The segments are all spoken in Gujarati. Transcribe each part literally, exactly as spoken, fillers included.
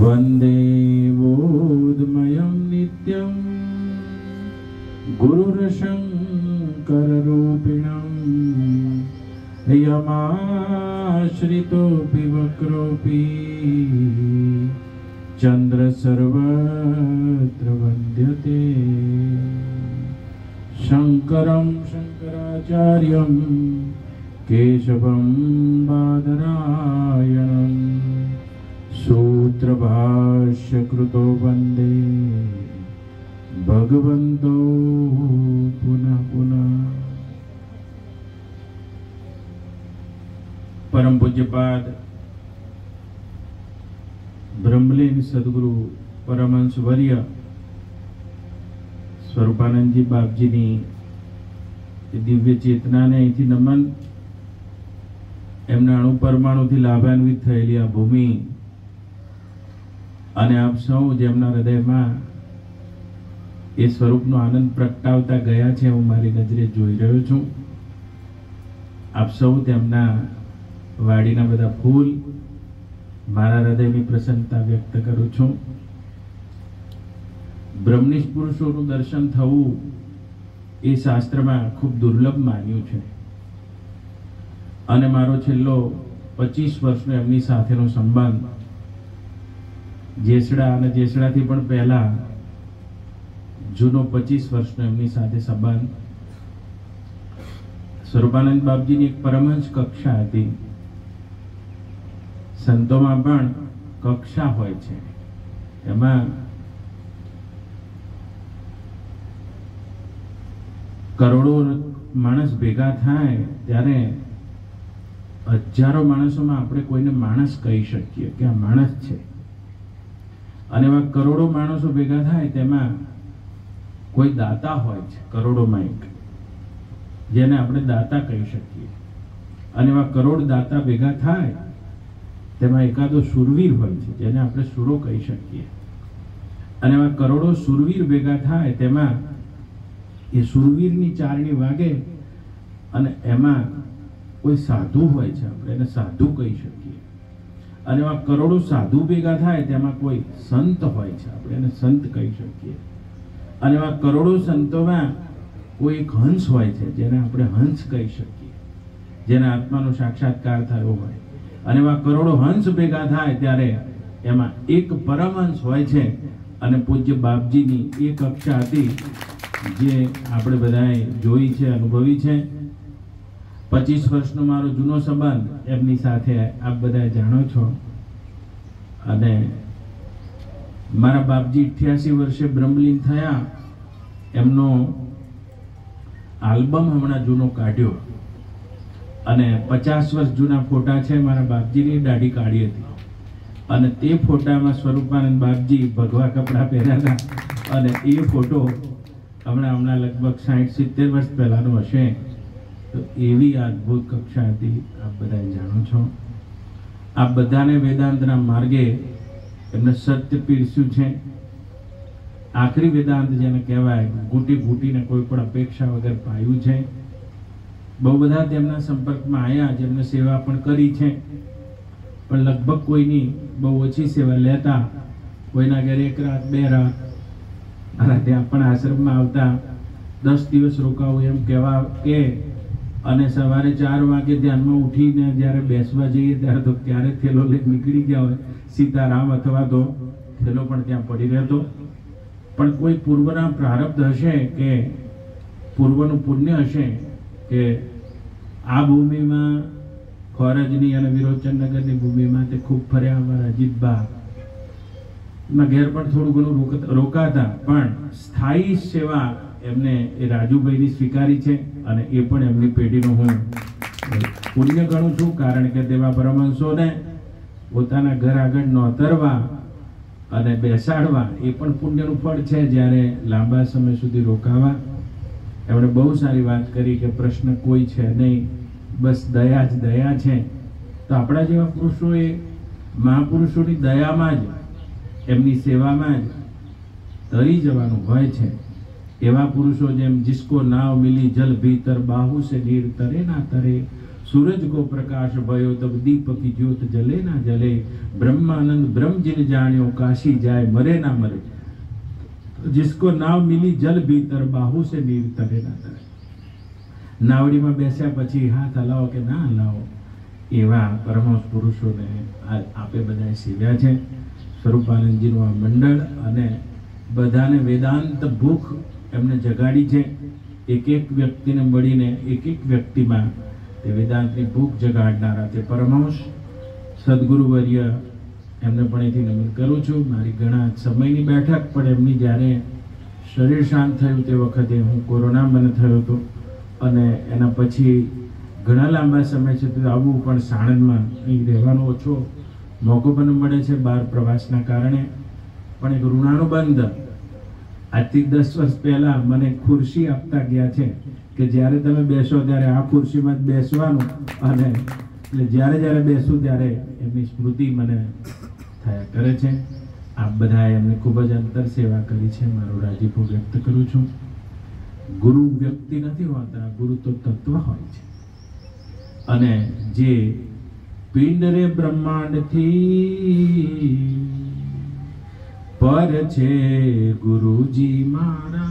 वन्दे बोधमयं नित्यं गुरुरशङ्कररूपिणं यमाश्रितोऽपि वक्रोऽपि चन्द्र सर्वत्र वन्द्यते। शङ्करं शङ्कराचार्यं केशवं बादरायणं सूत्रभाष्यकृतो वन्दे भगवन्तो पुनः पुनः। परम पूज्यपाद ब्रह्मलीन सद्गुरु परमहंस वर्य स्वरूपानंद जी बाप जी नी दिव्य चेतना ने अहींथी नमन। एमना अणु परमाणु थी लाभान्वित थयेली आ भूमि अने आप सौ जेमना हृदयमां ए स्वरूपनो आनंद प्रगटावता गया छे हूँ मारी नजरे जोई रह्यो छुं। आप सौ तेमना वाड़ीना बधा फूल मारा हृदयनी प्रसन्नता व्यक्त करूं छुं। ब्रह्मनिष्ठ पुरुषोनुं दर्शन थवुं ए शास्त्रमां खूब दुर्लभ मान्युं छे अने मारो छेल्लो पच्चीस वर्षनो एमनी साथेनो संबंध जेसड़ा अने जेसड़ाथी पण पहेला जूनो पच्चीस वर्षनो एमनी साथे संबंध। स्वरूपानंद बापजीनी एक परमहंस कक्षा हती। संतोमां पण कक्षा होय छे, एमां करोड़ों माणस भेगा थाय त्यारे हजारों माणसोमां आपणे कोईने माणस कही शकीए के आ माणस छे। अने एवा करोड़ों माणसो भेगा थाय तेमां कोई दाता होय छे, करोड़ोमां एक जेने आपणे दाता कही शकीए। अने एवा करोड़ दाता भेगा थाय तेमां एकादो शूरवीर होय छे जेने आपणे शूरो कही शकीए। अने एवा करोड़ो शूरवीर भेगा थाय तेमां ए शूरवीरनी चारणी वागे अने एमां कोई साधु होय छे, आपणे एने साधु कही शकीए। अने एवा करोड़ो साधु भेगा थाय तेमां कोई संत होय छे, आपणे एने संत कही शकीए। अने एवा करोड़ो संतोमां कोई एक हंस होय छे जेने आपणे हंस कही शकीए, जेने आत्मानो साक्षात्कार थयो होय। अने एवा करोड़ो हंस भेगा थाय त्यारे एमां एक परमहंस होय छे। अने पूज्य बापजीनी ए कक्षा हती जे आपणे बधाए जोई छे, अनुभवी छे। पच्चीस वर्षनो मारो जूनो संबंध एमनी साथे आप बधाए जाणो छो। अने मारा बापजी अठासी वर्षे ब्रह्मलीन थया, एमनो आल्बम हमणा जूनो काढ्यो अने पचास वर्ष जूना फोटा छे मारा बापजीनी दाढ़ी काढी हती अने ते फोटामां स्वरूपानंद बापजी भगवा कपड़ा पहेर्या हता अने ए फोटो हमणा हमणा लगभग साठ सित्तेर वर्ष पहेलानो हशे। तो एवी अद्भुत कक्षा हती, आप बधाए जाणो छो। आप बधाने वेदांतना मार्गे एमणे सत्य पीरस्युं छे। आखरी वेदांत जेने कहेवाय घूंटी घूंटीने कोई पण अपेक्षा वगर पायुं छे। बहु बधा तेमना संपर्कमां आव्या, जेमणे सेवा पण करी छे, पण लगभग कोईनी बहु ओછી सेवा लेता। कोईना घरे एक रात बे रात અને ત્યાં પણ આશ્રમમાં આવતા દસ દિવસ રોકાવું એમ કહેવા કે અને સવારે ચાર વાગે ધ્યાનમાં ઉઠીને જ્યારે બેસવા જઈએ ત્યારે તો ક્યારે થેલો લઈ નીકળી ગયા હોય, સીતારામ અથવા તો થેલો પણ ત્યાં પડી રહેતો। પણ કોઈ પૂર્વના પ્રારબ્ધ હશે કે પૂર્વનું પુણ્ય હશે કે આ ભૂમિમાં ખોરજની અને વિરોચનનગરની ભૂમિમાં તે ખૂબ ફર્યા અમારા અજીતબા घेर पर थोड़ू घणुं रोकाता, पण स्थायी सेवा एमने ए राजूभाईनी स्वीकारी छे अने ए पण एमनी पेढीनो हुं पुण्य गणुं छुं। कारण के तेवा परमहंसोने पोताना घर आगळ नोतरवा अने बेसाडवा ए पण पुण्यनुं फळ छे। ज्यारे लांबा समय सुधी रोकावा एमणे बहु सारी वात करी के प्रश्न कोई छे नहीं, बस दया ज दया छे। तो आपणा जेवा पुरुषोए महापुरुषोनी दयामां ज एमनी सेवामां ज तरी जवानुं होय छे। एवा पुरुषो जेम जिसको नाव मिली जल भीतर बाहु से नीर तरे ना तरे सूरज को प्रकाश भयो तब दीपक की ज्योत जले ना जले, ब्रह्मानंद ब्रह्म जिन जाण्यो काशी जाए मरे ना मरे, जिसको नाव मिली जल भीतर बाहु से नीर तरे ना तरे। नावડીમાં બેસ્યા પછી હાથ હલાવો કે ના હલાવો એવા પરમહંસ પુરુષોને આપે બધાએ સેવ્યા છે। સ્વરૂપાનંદજીનું આ મંડળ અને બધાને વેદાંત ભૂખ એમને જગાડી છે। એક એક વ્યક્તિને મળીને એક એક વ્યક્તિમાં તે વેદાંતની ભૂખ જગાડનારા તે પરમહંસ સદગુરુવર્ય એમને પણ અહીંથી નમન કરું છું। મારી ઘણા સમયની બેઠક પણ એમની જ્યારે શરીર શાંત થયું તે વખતે હું કોરોના મને થયો હતો અને એના પછી ઘણા લાંબા સમય સુધી આવવું પણ સાણંદમાં અહીં રહેવાનો ઓછો મોકો પણ મળે છે બહાર પ્રવાસના કારણે। પણ એક ઋણાનુબંધ આજથી દસ વર્ષ પહેલા મને ખુરશી આપતા ગયા છે કે જ્યારે તમે બેસો ત્યારે આ ખુરશીમાં જ બેસવાનું અને એટલે જ્યારે જ્યારે બેસું ત્યારે એમની સ્મૃતિ મને થયા કરે છે। આપ બધાએ એમને ખૂબ જ અંતર સેવા કરી છે, મારો રાજીપો વ્યક્ત કરું છું। ગુરુ વ્યક્તિ નથી હોતા, ગુરુ તો તત્વ હોય છે અને જે પિંડ રે બ્રહ્માંડ થી પર છે ગુરુજી મારા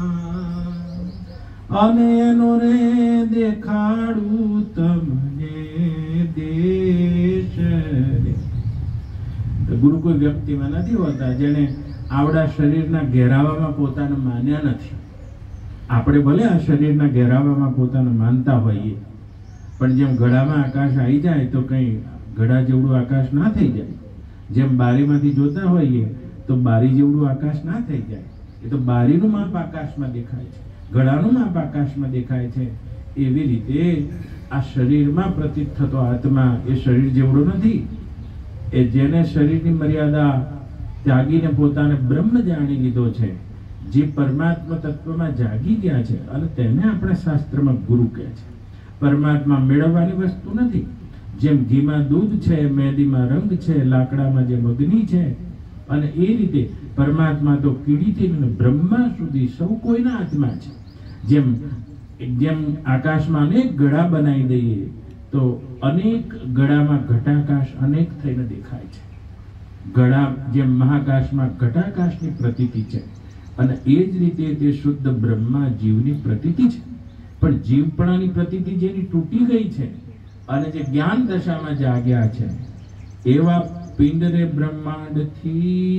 અને એનો રે દેખાડું તમને દેશ રે। તો ગુરુ કોઈ વ્યક્તિમાં નથી હોતા જેને આવડા શરીરના ઘેરાવામાં પોતાને માન્યા નથી। આપણે ભલે આ શરીરના ઘેરાવામાં પોતાને માનતા હોઈએ પણ જેમ ઘડામાં આકાશ આવી જાય તો કંઈ ઘડા જેવડું આકાશ ના થઈ જાય, જેમ બારીમાંથી જોતા હોઈએ તો બારી જેવડું આકાશ ના થઈ જાય। એ તો બારીનું માપ આકાશમાં દેખાય છે, ઘડાનું માપ આકાશમાં દેખાય છે। એવી રીતે આ શરીરમાં પ્રતીત થતો આત્મા એ શરીર જેવડો નથી। એ જેને શરીરની મર્યાદા ત્યાગીને પોતાને બ્રહ્મ જાણી લીધો છે, જે પરમાત્મા તત્વમાં જાગી ગયા છે અને તેને આપણા શાસ્ત્રમાં ગુરુ કહે છે। પરમાત્મા મેળવવાની વસ્તુ નથી। જેમ ઘીમાં દૂધ છે, મહેંદીમાં રંગ છે, લાકડામાં જેમ અગ્નિ છે અને એ રીતે પરમાત્મા તો કીડીથી બ્રહ્મા સુધી સૌ કોઈના આત્મા છે। જેમ જેમ આકાશમાં અનેક ગળા બનાવી દઈએ તો અનેક ગળામાં ઘટાકાશ અનેક થઈને દેખાય છે। ગળા જેમ મહાકાશમાં ઘટાકાશની પ્રતીતિ છે અને એ જ રીતે તે શુદ્ધ બ્રહ્મા જીવની પ્રતીતિ છે। પણ જીવપણાની પ્રતીતિ જેની તૂટી ગઈ છે અને જે જ્ઞાન દશામાં જાગ્યા છે એવા પિંડ રે બ્રહ્માંડથી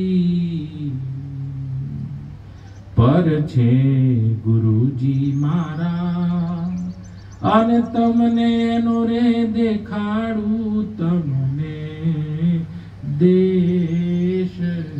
પર છે ગુરુજી મારા અને તમને નો રે દેખાડું તમને દેશ।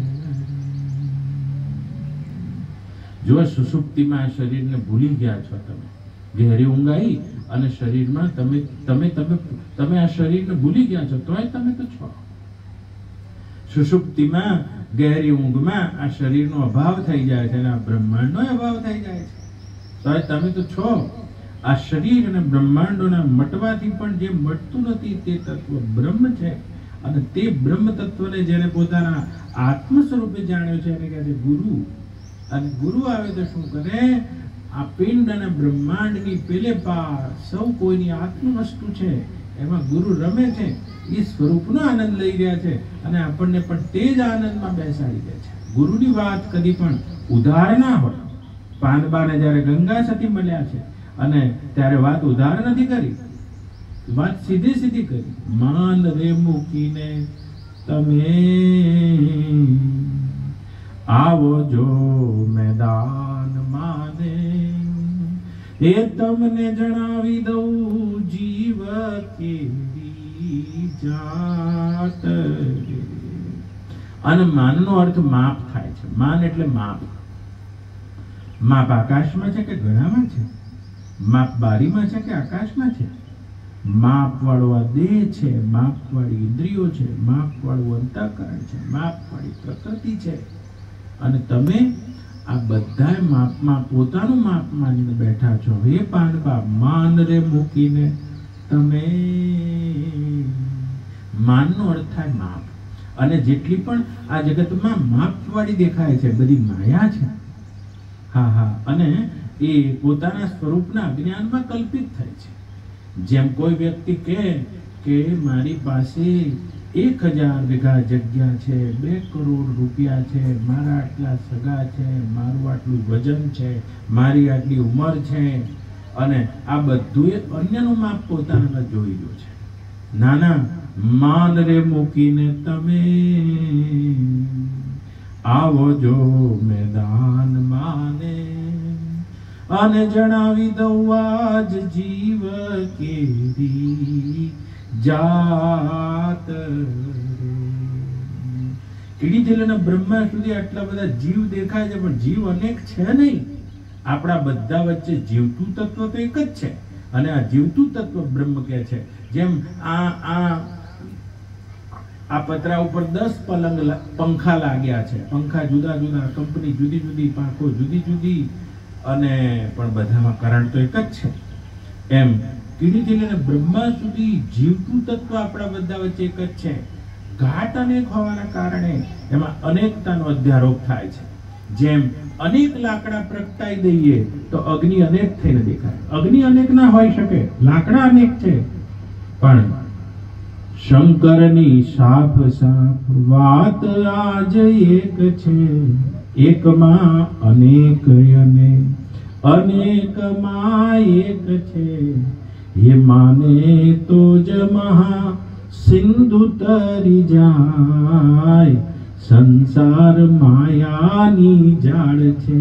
જો સુષુપ્તિમાં શરીરને ભૂલી ગયા છો, તમે ગહેરી ઊંઘ આવી અને શરીરમાં તમે તમે તમે તમે આ શરીરને ભૂલી ગયા છો તોય તમે તો છો। સુષુપ્તિમાં ગહેરી ઊંઘમાં આ શરીરનો અભાવ થઈ જાય છે અને આ બ્રહ્માંડનો અભાવ થઈ જાય છે તોય તમે તો છો। આ શરીર અને બ્રહ્માંડોના મટવાથી પણ જે મટતું નથી તે તત્વ બ્રહ્મ છે અને તે બ્રહ્મ તત્વને જેને પોતાના આત્મ સ્વરૂપે જાણ્યો છે એને કહે છે ગુરુ। અને ગુરુ આવે તો શું કરે? આ પિંડ અને બ્રહ્માંડની પેલે પાર સૌ કોઈની આત્મ વસ્તુ છે એમાં ગુરુ રમે છે, એ સ્વરૂપનો આનંદ લઈ રહ્યા છે અને આપણને પણ તે જ આનંદમાં બેસાડી દે છે। ગુરુની વાત કદી પણ ઉધાર ના હોય। પાંડવાને જ્યારે ગંગા સતી મળ્યા છે અને ત્યારે વાત ઉધાર નથી કરી, વાત સીધી સીધી કરી। માન રે મૂકીને તમે आवो जो मैदान माने ए तमने जणावी दऊ जीव केवी जात। અને માનનો અર્થ માપ થાય છે। માન એટલે માપ। માપ આકાશમાં છે કે ઘડામાં છે? માપ બારીમાં છે કે આકાશમાં છે? માપ વાળો આ દેહ છે, માપ વાળી ઇન્દ્રિયો છે, માપ વાળું અંતઃકરણ છે, માપ વાળી પ્રકૃતિ છે અને તમે આ બધા માપમાં પોતાનું માપ માનીને બેઠા છો। હે પાનબા, માન રે મૂકીને તમે, માનનો અર્થ થાય માપ। અને જેટલી પણ આ જગતમાં માપવાળી દેખાય છે બધી માયા છે। હા હા અને એ પોતાના સ્વરૂપના અજ્ઞાનમાં કલ્પિત થાય છે। જેમ કોઈ વ્યક્તિ કહે કે મારી પાસે એક હજાર વીઘા જગ્યા છે, બે કરોડ રૂપિયા છે, મારા આટલા સગા છે, મારું આટલું વજન છે, મારી આટલી ઉંમર છે, અને આ બધું અન્યનું માપ પોતાનામાં જોઈ લો છે. નાના માન રે મૂકીને તમે આવો જો મેદાન માને, અને જણાવી દઉં આજ જીવ કેરી જાત. કીડી જિલ્લાના બ્રહ્મા સુધી આટલા બધા જીવ દેખાય છે, પણ જીવ અનેક છે નહીં. આપણા બધા વચ્ચે જીવતું તત્વ તો એક જ છે, અને આ જીવતું તત્વ બ્રહ્મ કહે છે. જેમ આ આ આ પતરા ઉપર દસ પલંગ પંખા લાગ્યા છે, પંખા જુદા જુદા, કંપની જુદી જુદી, પાંખો જુદી જુદી, અને પણ બધામાં કરંટ તો એક જ છે. એમ કીડીથી લઈને બ્રહ્મા સુધી જીવતું તત્વ આપણા બધા વચ્ચે એક જ છે. ઘાટ અનેક હોવાના કારણે એમાં અનેકતાનો અધ્યારોપ થાય છે. જેમ અનેક લાકડા પ્રગટાઈ દઈએ તો અગ્નિ અનેક થઈને દેખાય. અગ્નિ અનેક ના હોઈ શકે, લાકડા અનેક છે, પણ શંકરની સાફ સાફ વાત આજ એક છે. એકમાં અનેક અને અનેકમાં એક છે. ये माने तो ज महा सिंधु तरी जाय, संसार मायानी जाड़ छे.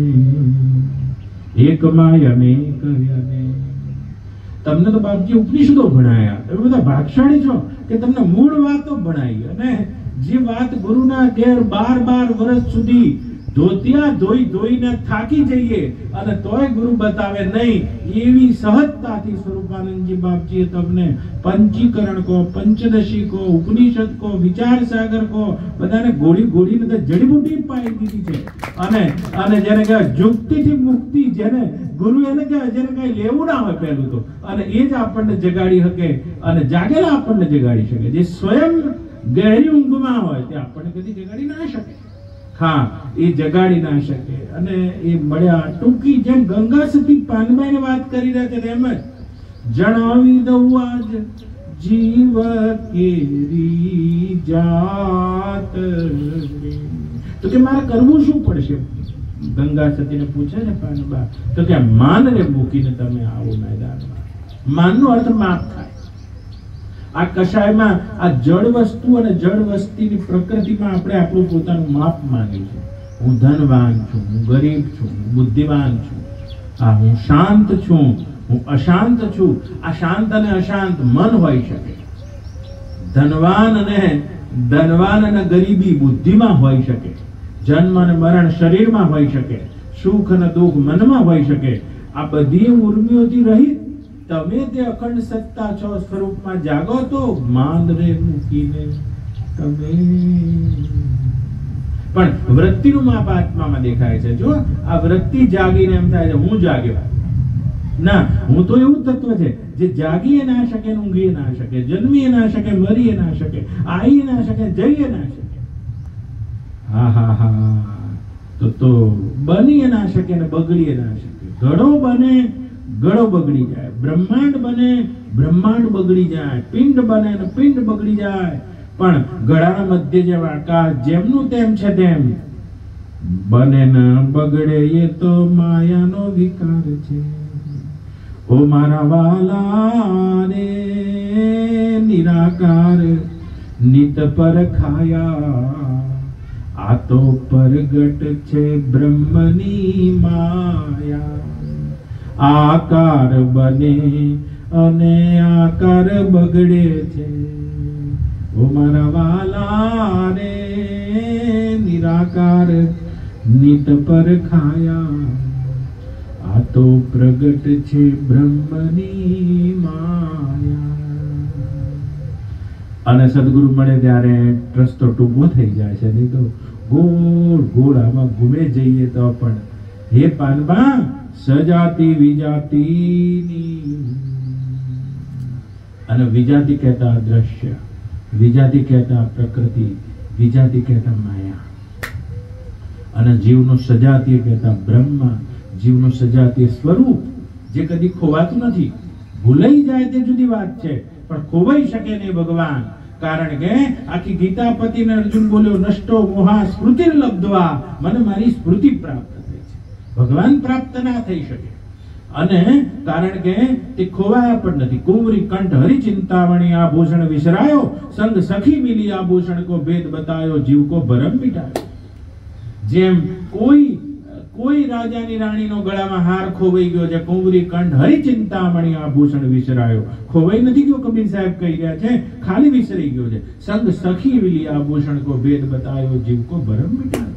एक माया अनेक अनेक. તમને તો બાપજી ઉપનિષદો ભણાયા, તમે બધા ભાગશાળી છો કે તમને મૂળ વાતો ભણાઈ, અને જે વાત ગુરુના ઘેર બાર બાર વર્ષ સુધી ધોતિયા ધોઈ ધોઈને થાકી જઈએ અને તોય ગુરુ બતાવે નહીં, એવી સહજતાથી સ્વરૂપાનંદજી બાપજીએ તમને પંચીકરણ કો, પંચદશી કો, ઉપનિષદ કો, વિચાર સાગર કો, બધાને ગોળી ગોળીને તો જડીબુટી પાઈ દીધી છે. અને અને જેને કહેવાય જુક્તિથી મુક્તિ, જેને ગુરુ એને કહેવાય જેને કઈ લેવું ના હોય પહેલું તો, અને એ જ આપણને જગાડી શકે, અને જાગેલા આપણને જગાડી શકે. જે સ્વયં ગહેરી ઊંઘમાં હોય તે આપણને કદી જગાડી ના શકે. હા, એ જગાડી ના શકે. અને એ મળ્યા ટૂંકી, જેમ ગંગા સતી પાનબાઈ ને વાત કરી રહ્યા છે એમ જ જણાવી દઉં આજ જીવ કેરી જાત. તો કે મારે કરવું શું પડશે? ગંગા સતીને પૂછે ને પાનબા, તો કે માનને મૂકીને તમે આવો મેદાનમાં. માનનો અર્થ માપ થાય. આ કષાયમાં આ જળ વસ્તુ અને જળ વસ્તીની પ્રકૃતિમાં આપણે આપણું પોતાનું માપ માંગ્યું છે. હું ધનવાન છું, હું ગરીબ છું, હું બુદ્ધિવાન છું, આ હું શાંત છું, હું અશાંત છું. આ શાંત અને અશાંત મન હોઈ શકે. ધનવાન અને ધનવાન અને ગરીબી બુદ્ધિમાં હોઈ શકે. જન્મ અને મરણ શરીરમાં હોઈ શકે. સુખ અને દુઃખ મનમાં હોઈ શકે. આ બધી ઉર્મિઓથી રહિત તમે તે અખંડ સત્તા છો સ્વરૂપમાં જાગો તો માન રે મૂકીને તમે. પણ વૃત્તિનું માપ આત્મામાં દેખાય છે. જો આ વૃત્તિ જાગીને એમ થાય છે હું જાગ્યો. ના, હું તો એવું તત્વ છે જે જાગીએ ના શકે, ઊંઘીએ ના શકે, જન્મીએ ના શકે, મરીએ ના શકે, આવીએ ના શકે, જઈએ ના શકે. હા હા હા તો તો બનીએ ના શકે ને બગડીએ ના શકે. ઘડો બને, ગળો બગડી જાય. બ્રહ્માંડ બને, બ્રહ્માંડ બગડી જાય. પિંડ બને ને પિંડ બગડી જાય. પણ ગળાના મધ્ય જે આકાશ જેમનું તેમ છે તેમ બને ન બગડે, એ તો માયાનો વિકાર છે. ઓ મારા વાલા રે નિરાકાર નિત પર ખાયા, આ તો પરગટ છે બ્રહ્મની માયા. આકાર બને અને આકાર બગડે છે. ઓ મારા વાલા રે નિરાકાર નિત પર ખાયા, આ તો પ્રગટ છે બ્રહ્મની માયા. અને સદગુરુ મળે ત્યારે રસ્તો ટૂંકો થઈ જાય છે. નહીં તો ગોળ ગોળ આમાં ઘૂમે જઈએ તો પણ હે પાનબા સજાતિ વિજાતિની. અને વિજાતિ કહેતા દ્રશ્ય, વિજાતિ કહેતા પ્રકૃતિ, વિજાતિ કહેતા માયા, અને જીવનો સજાતીય કહેતા બ્રહ્મ, જીવનું સજાતીય સ્વરૂપ જે કદી ખોવાતું નથી. ભૂલાઈ જાય તે જુદી વાત છે, પણ ખોવાઈ શકે નહીં ભગવાન. કારણ કે આખી ગીતાપતિને અર્જુન બોલ્યો, નષ્ટો મોહા સ્મૃતિ લબ્ધવા, મને મારી સ્મૃતિ પ્રાપ્ત થઈ છે. ભગવાન પ્રાપ્ત ના થઈ શકે, અને કારણ કે તે ખોવાયા પણ નથી. કુંવરી કંઠ હરિ ચિંતામણી આભૂષણ વિસરાયો, સંગ સખી મિલી આભૂષણ કો ભેદ બતાયો, જીવ કો ભરમ મિટાયો. જેમ કોઈ કોઈ રાજાની રાણીનો ગળામાં હાર ખોવાઈ ગયો છે, કુંવરી કંઠ હરિ ચિંતામણી આભૂષણ વિસરાયો. ખોવાઈ નથી ગયો, કબીર સાહેબ કહી રહ્યા છે, ખાલી વિસરી ગયો છે. સંગ સખી મિલી આભૂષણ કો ભેદ બતાયો, જીવ કો ભરમ મિટાયો.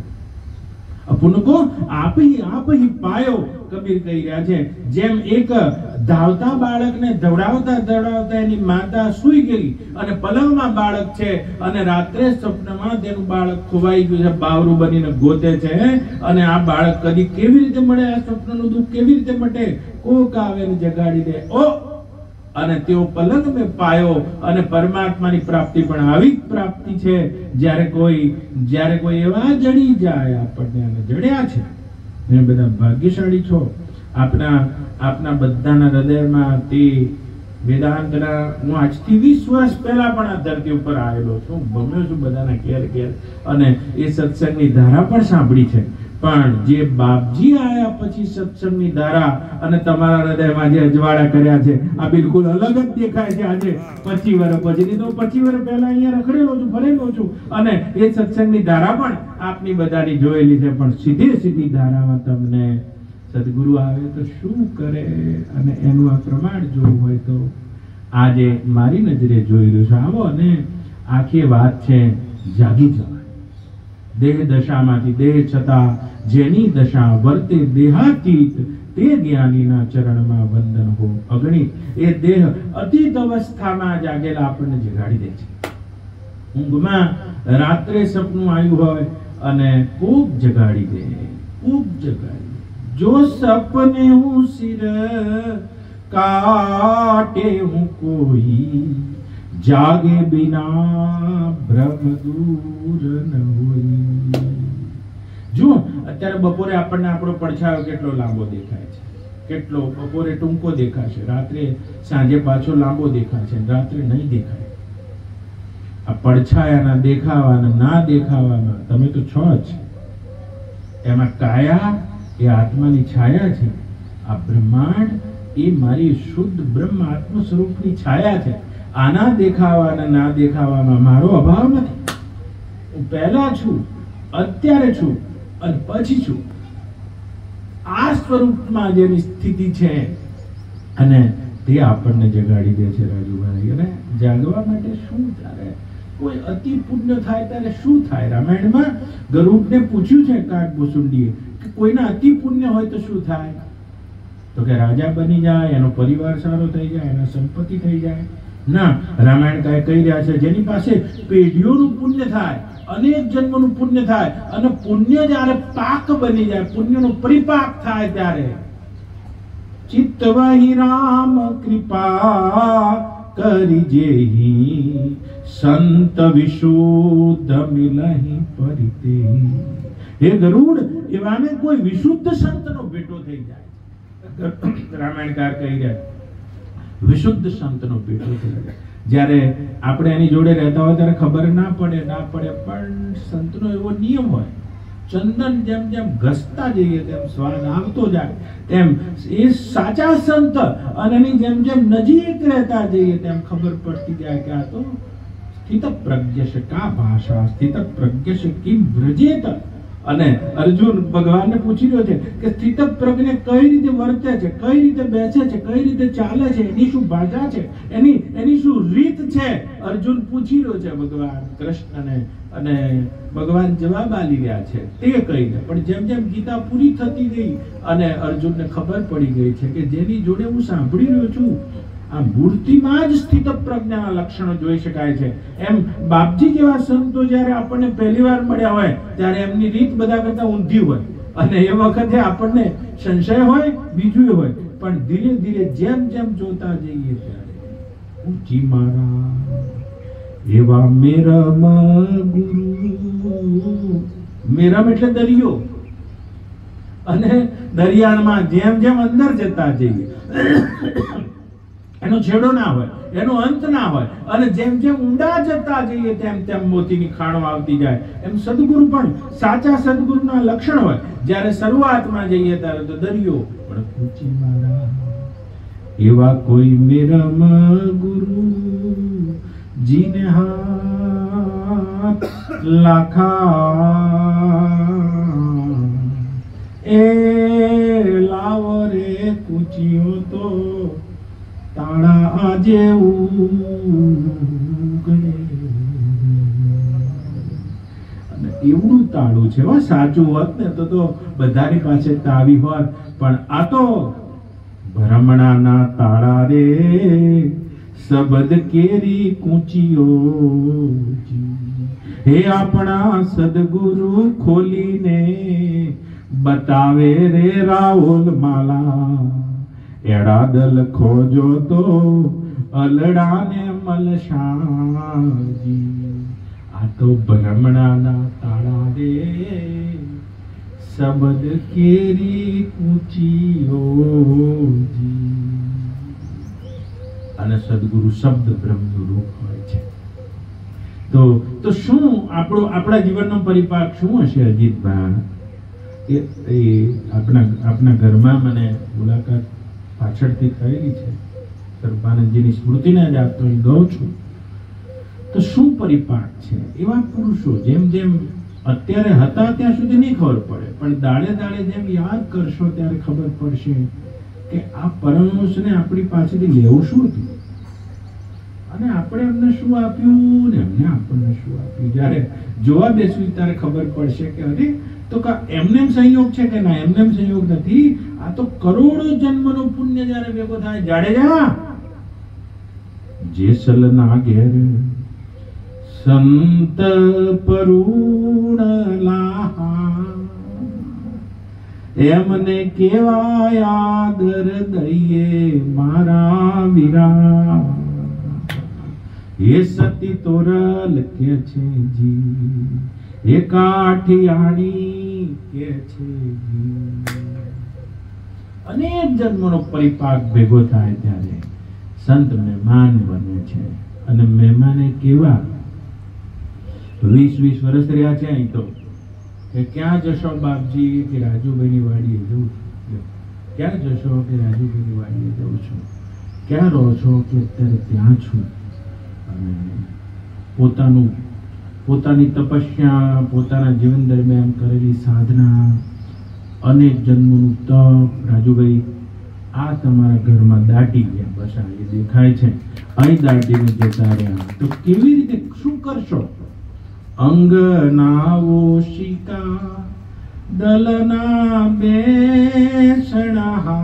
અપુન કો આપ હી આપ હી પાયો, કબીર કહી રહ્યા છે. જેમ એક ધાવતા બાળકને દોડાવતા દોડાવતા એની માતા સૂઈ ગઈ અને પલંગમાં બાળક છે, અને રાત્રે સ્વપ્નમાં તેનું બાળક ખોવાઈ ગયું છે, બાવરું બનીને ગોતે છે, અને આ બાળક કદી કેવી રીતે મળે, આ સ્વપ્નનું દુઃખ કેવી રીતે મટે, કોક આવે ને જગાડી દે, ઓ અને તેઓ પલંગ મેં પાયો. અને પરમાત્માની પ્રાપ્તિ પણ આવી જ પ્રાપ્તિ છે, જ્યારે કોઈ જ્યારે કોઈ એવા જડી જાય, આપણને જડ્યા છે, તમે બધા ભાગ્યશાળી છો. આપના આપના બધાના હૃદયમાં તે વેદાંતના, હું આજથી વીસ વર્ષ પહેલા પણ આ ધરતી ઉપર આવેલો છું, ગમ્યો છું બધાના ઘેર ઘેર, અને એ સત્સંગની ધારા પણ સાંભળી છે. પણ જે બાપજી આયા પછી સત્સંગની ધારા અને તમારા હૃદયમાં જે અજવાળા કર્યા છે, આ બિલકુલ અલગ જ દેખાય છે. આજે પચીસ વર્ષ પછી, તો પચીસ વર્ષ પહેલા અહીંયા રખડેલો છું, ફરેલો છું, અને એ સત્સંગની ધારા પણ આપની બધાની જોયેલી છે. પણ સીધી સીધી ધારામાં તમને સદગુરુ આવે તો શું કરે, અને એનું આ પ્રમાણ જોવું હોય તો આજે મારી નજરે જોઈ રહ્યું છે. આવો, અને આખી વાત છે જાગી જવાય. દેહ દશામાંથી દેહ છતાં જેની દશા વર્તે દેહાતીત, તે જ્ઞાનીના ચરણમાં વંદન હો અગણિત. એ દેહ અતીત અવસ્થામાં જાગેલા આપણને જગાડી દે છે. ઊંઘમાં રાત્રે સપનું આવ્યું હોય અને ખૂબ જગાડી દે, ખૂબ જગાડી દે. જો સપને હું સિર કાટે હું કોઈ, જાગે બિના ભ્રમ દૂર ન હોય. જો અત્યારે બપોરે આપણને આપણો પડછાયો કેટલો લાંબો દેખાય છે, કેટલો બપોરે ટૂંકો દેખાશે, રાત્રે સાંજે પાછો લાંબો દેખાશે, રાત્રે નહીં દેખાય. આ પડછાયાના દેખાવાના ના દેખાવામાં તમે તો છો જ. એમાં કાયા એ આત્માની છાયા છે, આ બ્રહ્માંડ એ મારી શુદ્ધ બ્રહ્મ આત્મ સ્વરૂપની છાયા છે. આના દેખાવાના ના દેખાવામાં મારો અભાવ નથી. હું પહેલા છું, અત્યારે છું અને પછી છું. આ સ્વરૂપમાં જેની સ્થિતિ છે, અને તે આપણને જગાડી દે છે રાજુભાઈ. અને જાગવા માટે શું ત્યારે કોઈ અતિ પુણ્ય થાય ત્યારે શું થાય? રામાયણમાં ગરુડને પૂછ્યું છે કાગભૂસુંડીએ કે કોઈના અતિ પુણ્ય હોય તો શું થાય? તો કે રાજા બની જાય, એનો પરિવાર સારો થઈ જાય, એના સંપત્તિ થઈ જાય. ના, રામાયણ કાંઈ કહી રહ્યા છે જેની પાસે પેઢીઓનું પુણ્ય થાય, અનેક જન્મનું પુણ્ય થાય, અને પુણ્ય જ્યારે પાક બની જાય, પુણ્યનો પરિપાક થાય, ત્યારે ચિત્તવહી રામ કૃપા કરી જેહી, સંત વિશુદ્ધ મિલહી પરિતેહી. હે ગરુડ, એવાને કોઈ વિશુદ્ધ સંતનો ભેટો થઈ જાય. રામાયણકાર કહી રહ્યા વિશુદ્ધ સંતનો ભેટો થઈ જાય. જ્યારે આપણે એની જોડે રહેતા હોય ત્યારે ખબર ના પડે ના પડે પણ સંતનો એવો નિયમ હોય, ચંદન જેમ જેમ ઘસતા જઈએ તેમ સ્વાદ આવતો જાય, તેમ એ સાચા સંત અને એની જેમ જેમ નજીક રહેતા જઈએ તેમ ખબર પડતી જાય કે આ તો સ્થિત પ્રજ્ઞ કા ભાષા, સ્થિત પ્રજ્ઞ કિમ વ્રજેત. અને અર્જુન ભગવાનને પૂછી રહ્યો છે કે સ્થિત પ્રજ્ઞ કઈ રીતે વર્તે છે, કઈ રીતે બેસે છે, કઈ રીતે ચાલે છે, એની શું ભાષા છે, એની એની શું રીત છે? અર્જુન પૂછી રહ્યો છે ભગવાન કૃષ્ણને, અને ભગવાન જવાબ આપી રહ્યા છે તે કહીને. પણ જેમ જેમ ગીતા પૂરી થતી ગઈ અને અર્જુનને ખબર પડી ગઈ છે કે જેની જોડે હું સાંભળી રહ્યો છું આ મૂર્તિમાં જ સ્થિત પ્રજ્ઞાના લક્ષણો જોઈ શકાય છે. એમ બાપજી જેવા સંતો જ્યારે આપણને પહેલી વાર મળ્યા હોય ત્યારે એમની રીત બધા કરતા ઊંધી હોય, અને એ વખતે આપણને સંશય હોય, બીજું હોય. પણ ધીરે ધીરે જેમ જેમ જોતા જઈએ ત્યારે ઊંચી મારા એવા મેરમ ગુરુ. મેરમ એટલે દરિયો, અને દરિયામાં જેમ જેમ અંદર જતા જઈએ એનો છેડો ના હોય, એનો અંત ના હોય, અને જેમ જેમ ઊંડા જતા જઈએ તેમ તેમ મોતીની ખાણો આવતી જાય. એમ સદગુરુ પણ સાચા સદગુરુના લક્ષણ હોય. જ્યારે શરૂઆતમાં જઈએ ત્યારે તો દરિયો પણ પૂછી મારા એવા કોઈ મેરમ ગુરુ જીને હાથ લાખા એ લાવો રે કૂચિયો તો તાળા આજે ઉગડે. અને એવડું તાળું છે હો, સાચું હોત ને તો તો બધાની પાસે તાવી હોત, પણ આ તો ભ્રમણાના તાળા રે શબ્દ કેરી કૂંચીઓ. હે આપણા સદગુરુ ખોલીને બતાવે રે રાઓલ માલા, એડાદલ ખોજો તો અલડાને મલશાજી. આ તો ભ્રમણાના તાળા રે શબ્દ કેરી કૂંચીઓજી. અને સદગુરુ શબ્દ બ્રહ્મનું રૂપ હોય છે. તો તો શું આપણો આપણા જીવનનો પરિપાક શું હશે અજીતભાઈ? એ એ આપણા આપણા ઘરમાં મને મુલાકાત પાછળથી થયેલી છે. સર્વાનંદજીની સ્મૃતિને જ આપતો અહીં ગઉં છું. તો શું પરિપાક છે? એવા પુરુષો જેમ જેમ અત્યારે હતા ત્યાં સુધી નહીં ખબર પડે, પણ દાડે દાડે જેમ યાદ કરશો ત્યારે ખબર પડશે કે આ પરમહંસને આપણી પાસેથી લેવું શું હતું, અને આપણે એમને શું આપ્યું ને એમને આપણને શું આપ્યું. જ્યારે જોવા બેસવું ત્યારે ખબર પડશે કે અરે તો કા એમને સંયોગ છે કે ના, એમને સંયોગ નથી. આ તો કરોડો જન્મનું પુણ્ય જ્યારે ભેગો થાય. જાડેજા જેસલના ઘેર સંત પરુણ લાહા, એમને કેવાય આદર દઈએ મારા વીરા. એ સતી તોરલ કે છે જી, એ કાઠિયાણી કે છે જી. અનેક જન્મનો પરિપાક ભેગો થાય ત્યારે સંત મહેમાન બને છે. અને મહેમાને કેવા વીસ વીસ વર્ષ રહ્યા છે અહીં તો કે ક્યાં જશો બાપજી કે રાજુભાઈની વાડીએ જવું છું, ક્યાં જશો કે રાજુભાઈની વાડીએ જવું છું, ક્યાં રહો છો કે અત્યારે ત્યાં છું. અને પોતાનું પોતાની તપસ્યા, પોતાના જીવન દરમિયાન કરેલી સાધના, અનેક જન્મોનું તપ. રાજુભાઈ આ તમારા ઘરમાં દાટી ગયા, બસ આ એ દેખાય છે, અહીં દાટીને જતા રહ્યા. તો કેવી રીતે શું કરશો? અંગના ઓશિકા દલના બેસણા,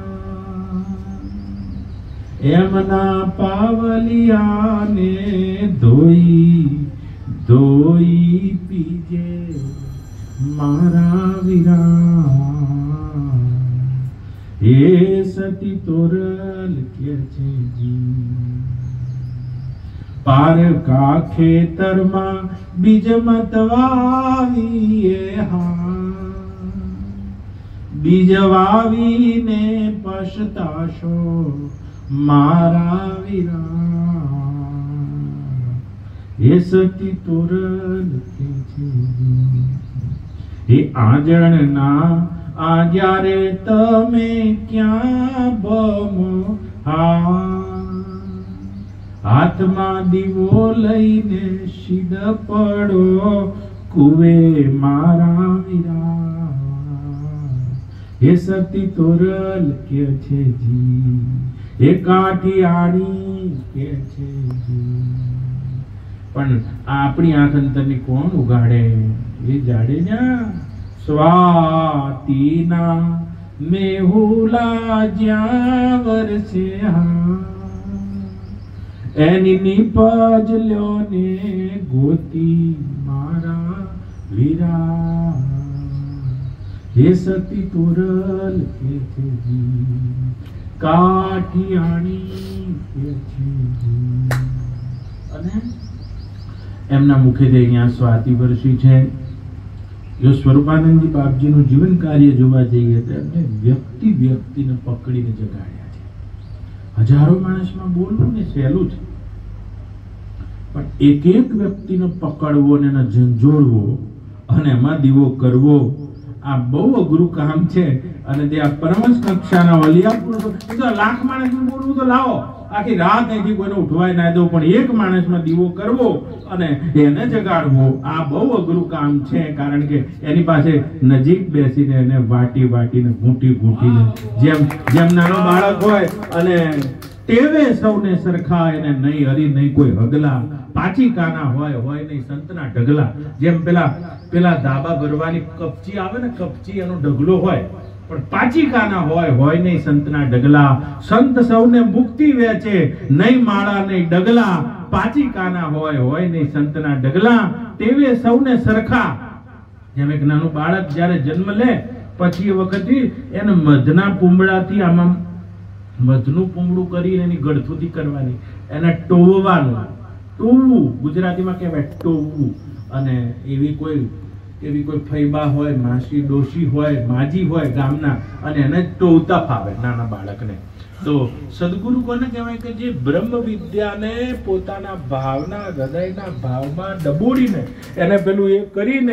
એમના પાવલિયાને ધોઈ ધોઈ પીજે મારા વીરા. એ સતી તોરલ કે છે જી, પારકા ખેતરમાં બીજ મત વાવીએ હા, બીજ વાવીને પછતાશો મારા વીરા. એ સતી તોરલ કે છે જી, એ આંજણના આ જ્યારે તમે ક્યાં બમો હા, હાથમાં દીવો લઈને સીધ પડો કુવે મારા વીરા. એ સતી તોરલ કે છે જી, એ કાઠિયાણી કે છે જી. પણ આપણી આંખ અંતરની કોણ ઉગાડે? એ જાડેજા સ્વાતિના મેહુલા જ્યાં વરસે હા, એની નીપજ લ્યો ને ગોતી મારા વીરા. હે સતી તોરલ કે છે જી, કાઠિયાણી કે છે જી. અને એમના મુખેથી અહીંયા સ્વાતિ વર્ષી છે. જો સ્વરૂપાનંદજી બાપજીનું જીવન કાર્ય જોવા જઈએ તો એમને વ્યક્તિ વ્યક્તિને પકડીને જગાડ્યા છે. હજારો માણસમાં બોલવું ને સહેલું છે, પણ એક એક વ્યક્તિને પકડવો અને એને ઝંઝોળવો અને એમાં દીવો કરવો આ બહુ અઘરું કામ છે. અને તે આ પરમહંસ કક્ષાના વલિયા લાખ માણસમાં બોલવું તો લાવો, આખી રાત અહીંથી કોઈને ઉઠવાય ના દો, પણ એક માણસમાં દીવો કરવો અને એને જગાડવો આ બહુ અઘરું કામ છે. કારણ કે એની પાસે નજીક બેસીને એને વાટી વાટીને ઘૂંટી ઘૂંટીને જેમ જેમ નાનો બાળક હોય અને ટેવે સૌને સરખા, એને નહીં હરી નહીં કોઈ હગલા, પાછી કાના હોય હોય નહીં સંતના ઢગલા. જેમ પેલા પેલા ધાબા ભરવાની કપચી આવે ને, કપચી એનો ઢગલો હોય, પણ પાછી કાના હોય હોય નહીં સંતના ઢગલા. સંત સૌને મુક્તિ વેચે, નહીં માળા નહીં ડગલા, પાછી કાના હોય હોય નહીં સંતના ઢગલા. તેવે સૌને સરખા. જેમ એક નાનું બાળક જ્યારે જન્મ લે પછી એ વખતે એને મધના પૂંબળાથી આમાં મધનું પૂંબળું કરીને એની ગળથુથી કરવાની, એને ટોવવાનું. ટોવવું ગુજરાતીમાં કહેવાય ટોવવું. અને એવી કોઈ એવી કોઈ ફૈબા હોય, માસી ડોશી હોય, માજી હોય ગામના, અને એને ટોવતા ફાવે નાના બાળકને. તો સદગુરુ કોને કહેવાય કે જે બ્રહ્મ વિદ્યાને પોતાના ભાવના હૃદયના ભાવમાં ડબોડીને એને પેલું એ કરીને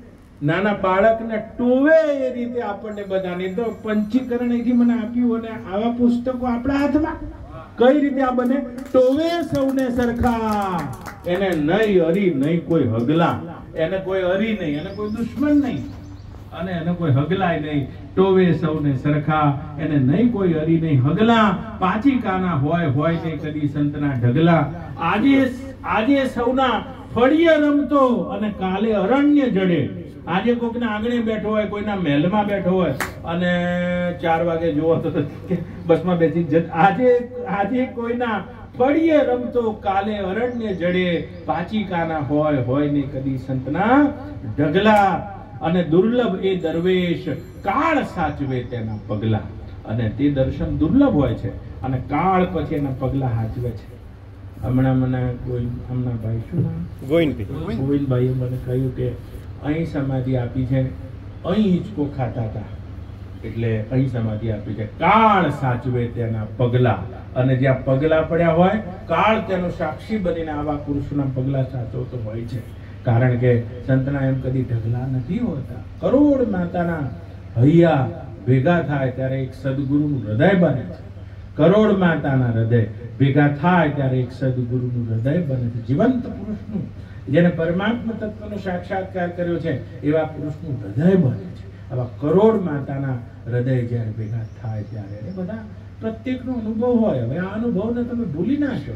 નાના બાળકને ટોવે એ રીતે આપણને બધાને. તો પંચીકરણ અહીંથી મને આપ્યું અને આવા પુસ્તકો આપણા હાથમાં કઈ રીતે આ બને? ટોવે સૌને સરખા, એને નહીં હરી નહીં કોઈ હગલા, એને કોઈ હરી નહીં, એને કોઈ દુશ્મન નહીં અને એને કોઈ હગલાય નહીં. ટોવે સૌને સરખા, એને નહીં કોઈ હરી નહીં હગલા, પાછી કાના હોય હોય નહીં કદી સંતના ઢગલા. આજે આજે સૌના ફળીએ રમતો અને કાલે અરણ્ય જડે. આજે કોઈના આંગણે બેઠો હોય, કોઈના મહેલમાં બેઠો હોય અને ચાર વાગે જોવો તો બસમાં બેસી જ આજે આજે કોઈના ફળીએ રમતો કાલે અરણ્ય જડે, પાછી કાના હોય હોય ને કદી સંતના ઢગલા. અને દુર્લભ એ દરવેશ, કાળ સાચવે તેના પગલા. અને તે દર્શન દુર્લભ હોય છે અને કાળ પછી એના પગલા સાચવે છે. હમણાં મને કોઈ હમણાં ભાઈ શું નામ ગોવિંદભાઈ ગોવિંદભાઈએ મને કહ્યું કે અહીં સમાધિ આપી છે, અહીં હિંચકો ખાતા હતા એટલે અહીં સમાધિ આપી છે. કાળ સાચવે તેના પગલા. અને જ્યાં પગલા પડ્યા હોય કાળ તેનો સાક્ષી બનીને આવા પુરુષના પગલા સાચવતો હોય છે. કારણ કે સંતના એમ કદી ઢગલા નથી હોતા. કરોડ માતાના હૈયા ભેગા થાય ત્યારે એક સદગુરુનું હૃદય બને છે. કરોડ માતાના હૃદય ભેગા થાય ત્યારે એક સદગુરુનું હૃદય બને છે. જીવંત પુરુષનું, જેને પરમાત્મા તત્વનો સાક્ષાત્કાર કર્યો છે એવા પુરુષનું હૃદય બને છે. આવા કરોડ માતાના હૃદય જ્યારે ભેગા થાય ત્યારે એ બધા પ્રત્યેકનો અનુભવ હોય. હવે આ અનુભવને તમે ભૂલી ના શકો,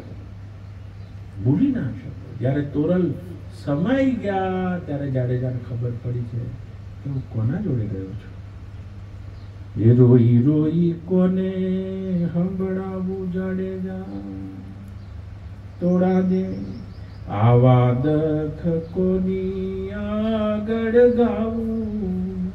ભૂલી ના શકો. જ્યારે તોરલ સમાઈ ગયા ત્યારે જાડેજાને ખબર પડી છે કે હું કોના જોડે ગયો છું. એ રોઈ રોઈ કોને સંભળાવું જાડેજા, તોડા દે આવા દખ કોની આગળ ગાવું.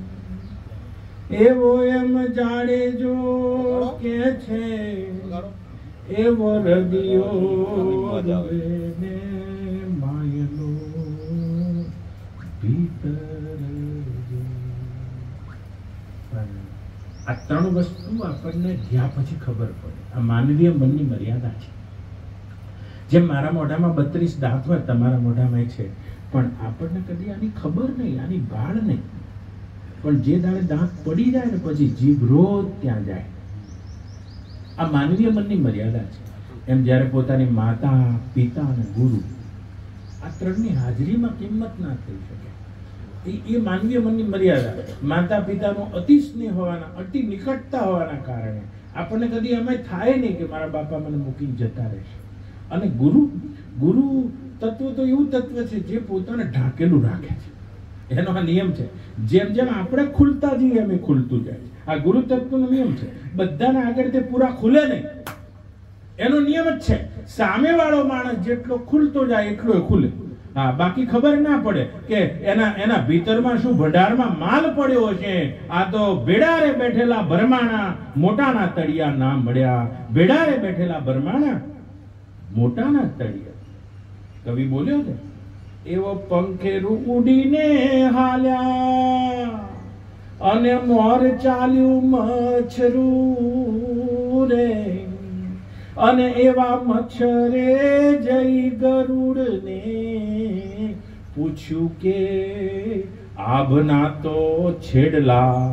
એવો એમ જાડેજો કે છે, એવો રદિયો ને માયલો ભીતર. આ ત્રણ વસ્તુ આપણને જ્યાં પછી ખબર પડે. આ માનવીય મનની મર્યાદા છે. જેમ મારા મોઢામાં બત્રીસ દાંત હોય, તમારા મોઢામાં છે, પણ આપણને કદી આની ખબર નહીં, આની ભાળ નહીં. પણ જે દાડે દાંત પડી જાય ને પછી જીભ રોજ ત્યાં જાય. આ માનવીય મનની મર્યાદા છે. એમ જ્યારે પોતાની માતા, પિતા અને ગુરુ આ ત્રણની હાજરીમાં કિંમત ના થઈ શકે, એ માનવીય મનની મર્યાદા. માતા પિતાનો અતિ સ્નેહ હોવાના, અતિ નિકટતા હોવાના કારણે આપણને કદી એમ થાય નહીં કે મારા બાપા મને મૂકીને જતા રહેશે. અને ગુરુ ગુરુ તત્વ તો એવું તત્વ છે જે પોતાને ઢાંકેલું રાખે છે. એનો આ નિયમ છે. જેમ જેમ આપણે ખુલતા જઈએ એમ એ ખુલતું જાય. આ ગુરુ તત્વનો નિયમ છે. બધાને આગળ તે પૂરા ખુલે નહીં, એનો નિયમ જ છે. સામે વાળો માણસ જેટલો ખુલતો જાય એટલો ખુલે. હા, બાકી ખબર ના પડે કે એના એના ભીતરમાં શું ભંડારમાં માલ પડ્યો છે. આ તો ભેડારે બેઠેલા ભરમાણા મોટાના તળિયા ના મળ્યા. ભેડારે બેઠેલા ભરમાણા મોટાના તળિયા. કવિ બોલ્યો છે, એવો પંખેરું ઉડીને હાલ્યા અને મોર ચાલ્યું મછરું રે. અને એવા મચ્છરે જઈ ગરુડને પૂછ્યું કે આભના તો છેડલા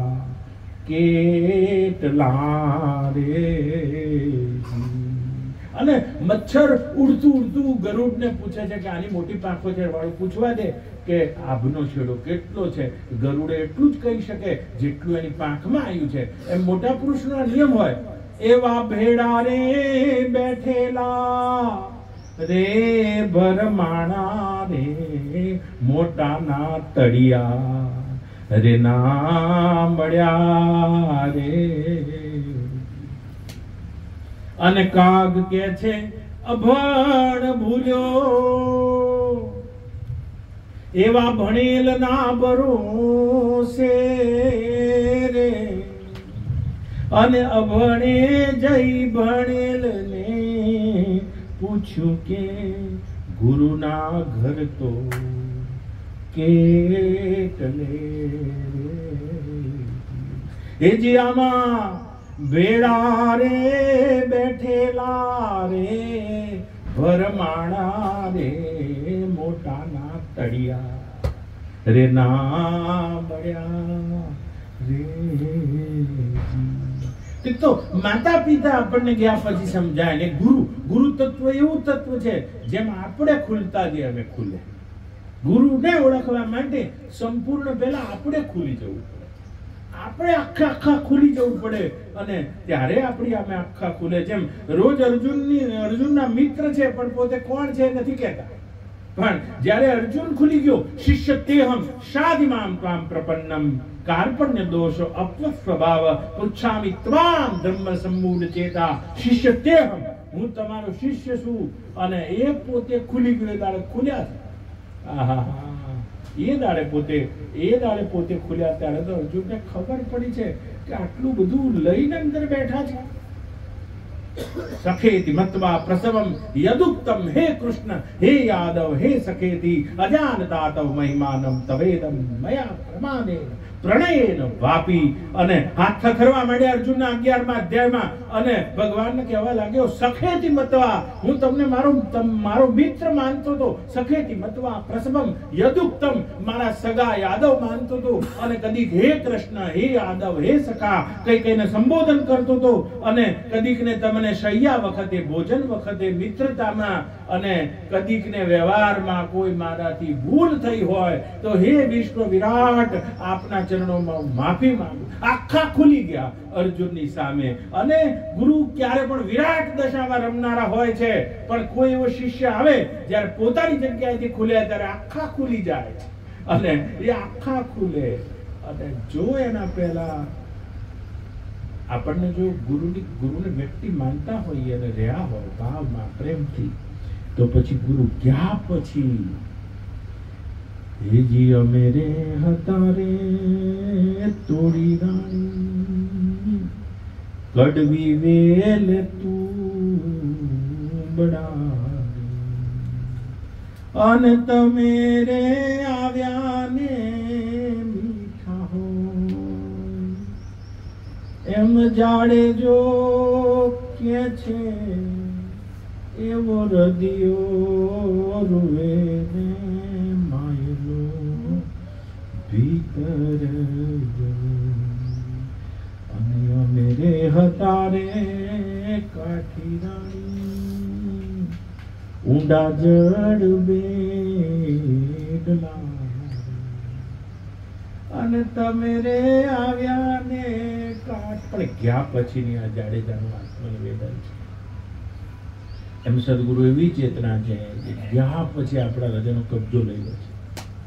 કેટલા રે. અને મચ્છર ઉડતું ઉડતું ગરુડને પૂછે છે કે આની મોટી પાંખો છે વાળું પૂછવા દે કે આભનો છેડો કેટલો છે. ગરુડે એટલું જ કહી શકે જેટલું એની પાંખમાં આવ્યું છે. એમ મોટા પુરુષનો નિયમ હોય. એવા ભેડા રે બેઠેલા રે ભરમાણા રે મોટાના તળિયા રે ના મળ્યા રે. અને કાગ કે છે અભણ ભૂલ્યો એવા ભણેલ ના ભરોસે રે. અને અભણે જઈ ભણેલ ને પૂછ્યું કે ગુરુના ઘર તો કેટલે રે. એજી આમાં ભેડા રે બેઠેલા રે ભરમાણા રે મોટાના તળિયા રે ના મળ્યા રે. તો માતા પિતા આપણને ગયા પછી સમજાય ને ગુરુ ગુરુ તત્વ એવું તત્વ છે જેમ આપણે ખુલતા જઈએ અમે ખુલે. ગુરુને ઓળખવા માટે સંપૂર્ણ પહેલા આપણે ખુલી જવું પડે. આપણે આખા આખા ખુલી જવું પડે અને ત્યારે આપણી આમે આખા ખુલે. જેમ રોજ અર્જુનની અર્જુનના મિત્ર છે પણ પોતે કોણ છે નથી કહેતા. પણ જ્યારે અર્જુન ખુલી ગયો શિષ્ય તેહમ શાદિમામ ત્વામ પ્રપન્નમ કાર્પણ્ય દોષો અપવ સ્વભાવ પૃચ્છામિ ત્વામ ધમ્મ સમ્મૂઢ ચેતા. શિષ્ય તેહમ હું તમારો શિષ્ય છું. અને એ પોતે ખુલી ગયો ત્યારે ખુલ્યા છે. આહા એ દાડે પોતે એ દાડે પોતે ખુલ્યા ત્યારે તો અર્જુનને ખબર પડી છે કે આટલું બધું લઈને અંદર બેઠા છે. સખેતિ મત્વા પ્રસવમ યદુક્તમ હે કૃષ્ણ હે યાદવ હે સખેતિ અજાનતા તવ મહિમાનમ તવેદમ મયા પ્રમાણે પ્રણયેન વાપી. અને હાથ થરવા માંડ્યા અર્જુનના અગિયારમા અધ્યાયમાં અને ભગવાનને કહેવા લાગ્યો સખેતિ મત્વા હું તમને મારો મારો મિત્ર માનતો હતો. સખેતિ મત્વા પ્રસવમ યદુક્તમ મારા સગા યાદવ માનતો હતો. અને કદીક હે કૃષ્ણ હે યાદવ હે સખા કઈ કઈને સંબોધન કરતો હતો. અને કદીકને તમને શૈયા વખતે ભોજન વખતે મિત્રતામાં અને કદીકને વ્યવહારમાં કોઈ મારાથી ભૂલ થઈ હોય તો હે વિશ્વ વિરાટ આપના ચરણોમાં માફી માંગુ. આખા ખુલી ગયા અર્જુનની સામે. અને ગુરુ ક્યારે પણ વિરાટ દશામાં રમનારા હોય છે પણ કોઈ એવો શિષ્ય આવે જ્યારે પોતાની જગ્યાએથી ખુલે ત્યારે આખા ખુલી જાય. અને એ આખા ખુલે. અને જો એના પહેલા આપણને જો ગુરુની ગુરુને વ્યક્તિ માનતા હોઈએ અને રહ્યા હોય ભાવમાં પ્રેમથી તો પછી ગુરુ ગયા પછી હેજી અમે રે હતા રે તોડી રાણી કડવી વેલ તું બડાડી. અને તમે રે આવ્યા ને મીઠા હો એમ જાડે જો કે છે એવો રદિયો રૂવે ને માયલો ભીતર. અને અમે રે હતા રે કાઠી રાણી ઊંડા જડ બેડલા. અને તમે રે આવ્યા ને કાઠ. પણ ગયા પછીની આ જાડેજાનું આત્મનિવેદન છે. એમ સદગુરુ એવી ચેતના છે કે ગયા પછી આપણા હૃદયનો કબજો લઈ લે છે.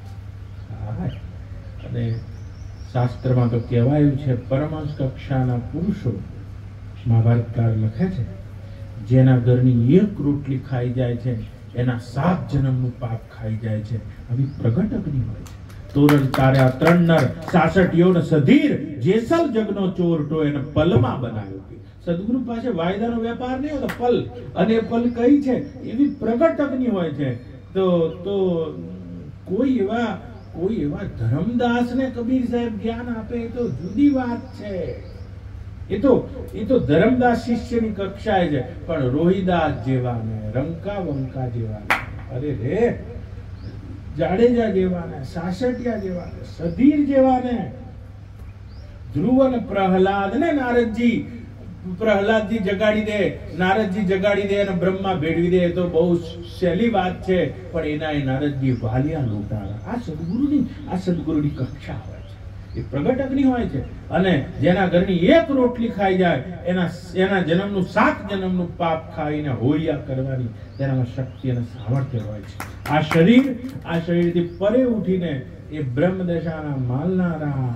અને શાસ્ત્રમાં તો કહેવાયું છે પરમહંસ કક્ષાના પુરુષો મહાભારતકાર લખે છે જેના ઘરની એક રોટલી ખાઈ જાય છે એના સાત જન્મનું પાપ ખાઈ જાય છે. આવી પ્રગટ અગ્નિ હોય છે. તોરણ તાર્યા ત્રણ નર સાસઠ યોન સધીર જેસલ જગનો ચોરટો એને પલમાં બનાવ્યો. સદગુરુ પાસે વાયદાનો વેપાર નહીં હોતો પલ. અને પલ કઈ છે એવી પ્રગટ અગ્નિ હોય છે. તો તો કોઈ એવા કોઈ એવા ધર્મદાસને કબીર સાહેબ જ્ઞાન આપે તો જુદી વાત છે. એ તો એ તો ધર્મદાસ શિષ્યની કક્ષાએ છે, પણ રોહિદાસ જેવાને, રંકા વંકા જેવાને, અરે રે જાડેજા જેવાને, સાસઠિયા જેવાને, સધીર જેવાને, ધ્રુવ અને પ્રહલાદ ને નારદજી પ્રહલાદજી જગાડી દે, નારદજી જગાડી દે અને બ્રહ્મા ભેળવી દે તો બહુ સહેલી વાત છે, પણ એના એ નારદજી વાલિયા લૂંટારા. આ સદગુરુની આ સદગુરુની કક્ષા હોય છે, એ પ્રગટ અગ્નિ હોય છે. અને જેના ઘરની એક રોટલી ખાઈ જાય એના એના જન્મનું સાત જન્મનું પાપ ખાઈને હોળિયા કરવાની તેનામાં શક્તિ અને સામર્થ્ય હોય છે. આ શરીર આ શરીરથી પરે ઉઠીને એ બ્રહ્મદશાના માલનારા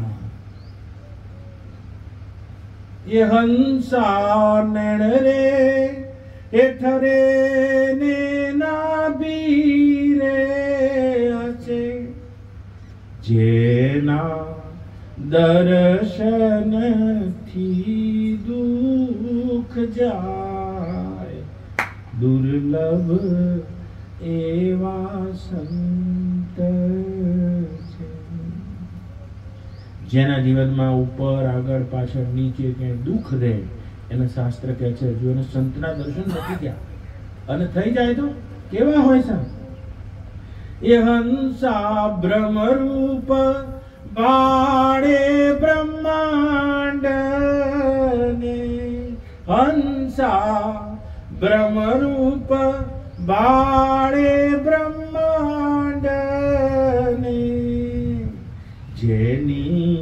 ये हंसा नैन रे हेठरे ने नाबीरे अचे जेना दर्शन थी दुख जाय दुर्लभ एवा संत જેના જીવનમાં ઉપર આગળ પાછળ નીચે ક્યાંય દુઃખ રહે એને શાસ્ત્ર કહે છે જો એને સંતના દર્શન નથી ગયા અને થઈ જાય તો કેવા હોય છે? એ હંસા બ્રહ્મરૂપ બાળે બ્રહ્માંડ ને હંસા બ્રહ્મરૂપ બાળે બ્રહ્માંડ ને જેની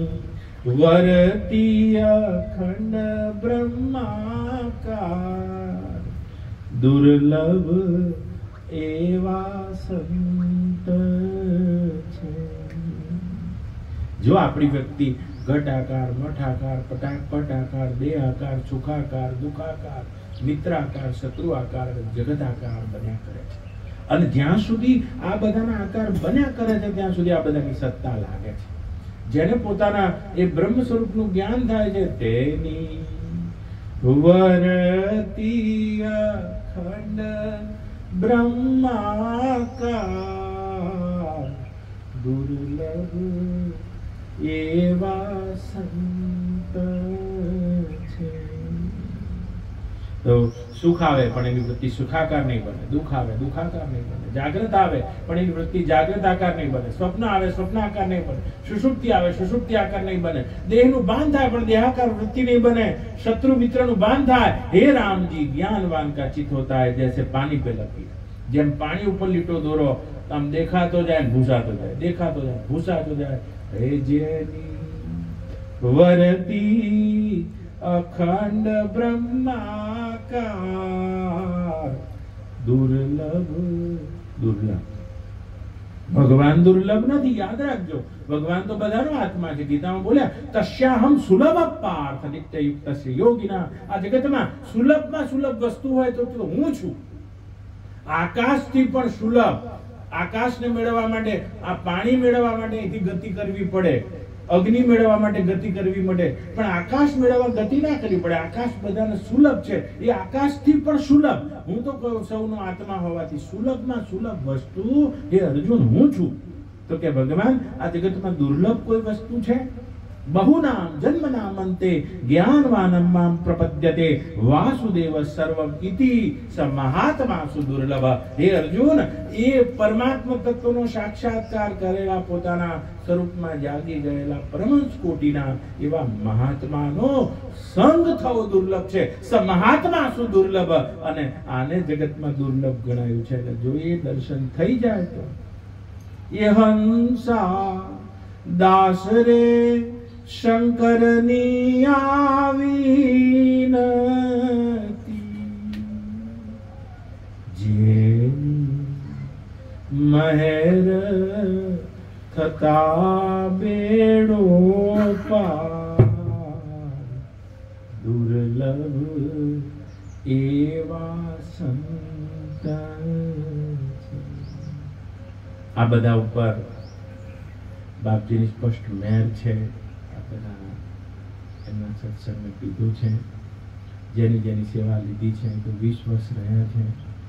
વરતી અખંડ બ્રહ્માકાર દુર્લભ એવા સંત છે. જો આપણી વ્યક્તિ ઘટાકાર, મઠાકાર, પટાકાર, દેહાકાર, સુખાકાર, દુખાકાર, મિત્રાકાર, શત્રુઆકાર, જગદાકાર બન્યા કરે છે અને જ્યાં સુધી આ બધાના આકાર બન્યા કરે છે ત્યાં સુધી આ બધાની સત્તા લાગે છે. જેને પોતાના એ બ્રહ્મ સ્વરૂપનું જ્ઞાન થાય છે તેની વરતી અખંડ બ્રહ્માકાર દુર્લભ એવા સંત છે. તો સુખ આવે પણ એની વૃત્તિ સુખાકાર નહીં બને, દુઃખ આવે દુઃખાકાર નહીં બને, જાગ્રત આવે પણ એની વૃત્તિ જાગ્રત આકાર નહીં બને, સ્વપ્ન આવે સ્વપ્ન આકાર નહીં બને, સુષુપ્તિ આવે સુષુપ્તિ આકાર નહીં બને, દેહનું ભાન થાય પણ દેહાકાર વૃત્તિ નહીં બને, શત્રુ મિત્રનું ભાન થાય. હે રામજી જ્ઞાનવાન કા ચિત હોતા है जैसे पानी पे लकीर. જેમ પાણી ઉપર લીટો દોરો આમ દેખાતો જાય ભૂસાતો જાય, દેખાતો જાય ભૂસાતો જાય. હે જેની વરતી અખંડ બ્રહ્માકાર દુર્લભ. દુર્લભ ભગવાન દુર્લભ નથી, યાદ રાખજો. ભગવાન તો બધાનો આત્મા છે. ગીતામાં બોલ્યા તસ્યાહમ સુલભ પાર્થ નિત્યયુક્ત યોગિના. આ જગતમાં સુલભમાં સુલભ વસ્તુ હોય તો હું છું. આકાશથી પણ સુલભ. આકાશને મેળવવા માટે, આ પાણી મેળવવા માટે અહીંથી ગતિ કરવી પડે, અગ્નિ મેળવવા માટે ગતિ કરવી પડે, પણ આકાશ મેળવવા ગતિ ના કરવી પડે. આકાશ બધાને સુલભ છે, એ આકાશથી પણ સુલભ. હું તો કહું સૌનો આત્મા હોવાથી સુલભમાં સુલભ વસ્તુ એ અર્જુન હું છું. તો કે ભગવાન આ જગતમાં દુર્લભ કોઈ વસ્તુ છે? બહુનામ જન્મનામ અંતે જ્ઞાનવાનમ મામ પ્રપદ્યતે વાસુદેવ સર્વમ ઇતિ સ મહાત્મા સુદુર્લભ. હે અર્જુન, એ પરમાત્મા તત્વનો સાક્ષાત્કાર કરેલા પોતાના સ્વરૂપમાં જાગી ગયેલા પરમહંસ કોટીના એવા મહાત્માનો સંગ થવો દુર્લભ છે. સ મહાત્મા સુદુર્લભ. અને આને જગતમાં દુર્લભ ગણાયું છે. એટલે જો એ દર્શન થઈ જાય તો એ હંસા દાસ રે શંકરની આવી નથી જેની મહેર થતા બેડો પાર દુર્લભ એવા સંત. આ બધા ઉપર બાપજીની સ્પષ્ટ મહેર છે. આ બધા એમના સત્સંગને પીધું છે. જેની જેની સેવા લીધી છે તો વીસ વર્ષ રહ્યા છે.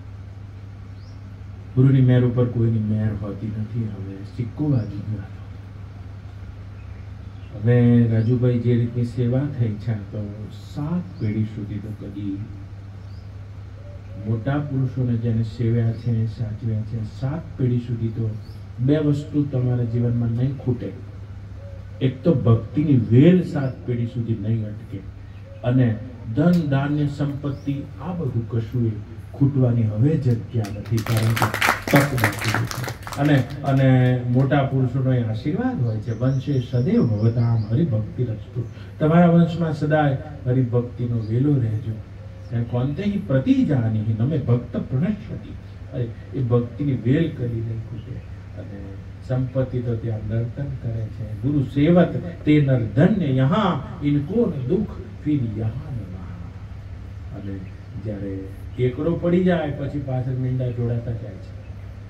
ગુરુની મહેર ઉપર કોઈની મહેર હોતી નથી. હવે સિક્કો વાગી ગયો. હવે રાજુભાઈ જે રીતની સેવા થઈ છે તો સાત પેઢી સુધી તો કદી મોટા પુરુષોને જેને સેવ્યા છે સાચવ્યા છે સાત પેઢી સુધી તો બે વસ્તુ તમારા જીવનમાં નહીં ખૂટે. એક તો ભક્તિની વેલ સાત પેઢી સુધી નહીં અટકે, અને ધન ધાન્ય સંપત્તિ આ બધું કશું એ ખૂટવાની હવે જગ્યા નથી, કારણ કે તક નથી. અને અને મોટા પુરુષોનો એ આશીર્વાદ હોય છે, વંશે સદૈવ ભવતામ હરિભક્તિ રસ્તુ. તમારા વંશમાં સદાય હરિભક્તિનો વેલો રહેજો. કોંતે પ્રતિજાની નમે ભક્ત પ્રણશ્યતિ, એ ભક્તિની વેલ કરી નહીં ખૂટે. અને સંપત્તિ તો ત્યાં નર્તન કરે છે. ગુરુ સેવત તે નર ધન્ય યહાં ઇनको ન દુઃખ ફિર યહાં ન મહા. અને જ્યારે એકડો પડી જાય પછી પાછળ મીંડા જોડાતા જાય છે.